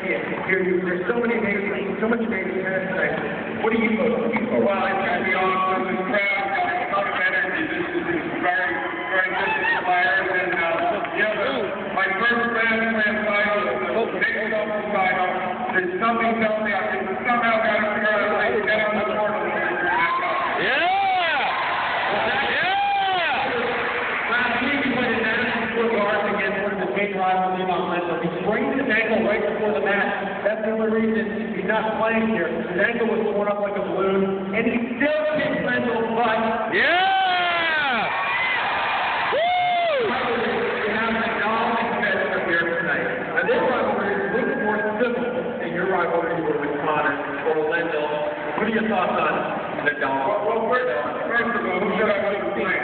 There's so much amazing tennis tonight. What are you both looking for? Well, it's going to be awesome. This crowd got a ton of energy. This is very, very good players. And, my first Grand Slam title, the biggest open title, there's something telling me I can somehow got to figure out a way to get on the court a little bit. Last week he played in National Sport Guards against one of his main rivals, Eugene. He sprained his ankle right before the match. That's the only reason he's not playing here. His ankle was torn up like a balloon, and he still kicked Lendl's butt. Yeah! Woo! We have Nadal and Federer here tonight. Now this rivalry is a little more civil than your rivalry with Connor or Lendl. What are your thoughts on Nadal? Well, first of all, who should I be playing?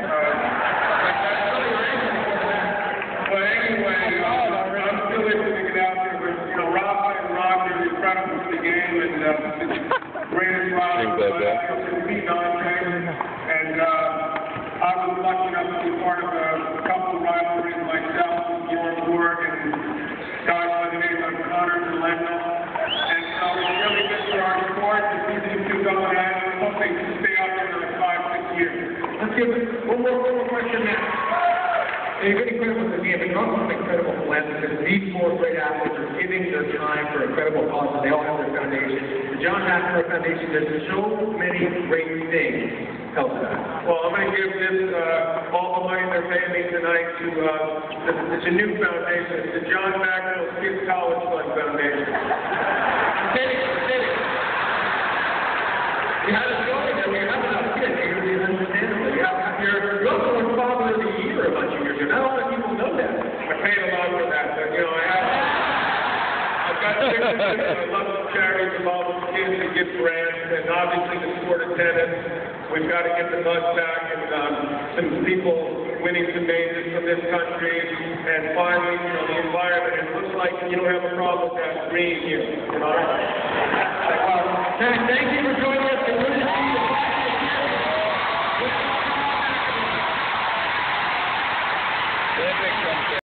But anyway, I'm still able to get out there. But, Rafa and Roger are incredible to the game, and the greatest rival to beat Andre. And I was lucky enough to be part of a couple of rivalries myself, York, and guys by the name of Connor and Lendl. And so it's really good for our sport to see these two going at it. I'm hoping to stay out there for 5, 6 years. Let's give one more question now. You've been incredible to me, but also incredible for Lendl, because these four great athletes are giving their time for incredible causes. They all have their foundation. The John McEnroe Foundation does so many great things. Tell us that. Well, I'm going to give this, all the money they're paying me tonight to, it's a new foundation. It's the John McEnroe Kids College Fund Foundation. You had a story that we have enough kids. You're understandable. You're also a father of the year a bunch of years ago. Not a lot of people know that. I paid a lot for that, but I've got 6 I love charities involved with kids and give grants, and obviously the sport of tennis. We've got to get the buzz back, and some people winning some majors from this country, and finally, the environment. It looks like you don't have a problem with that green here. Thank you for joining us.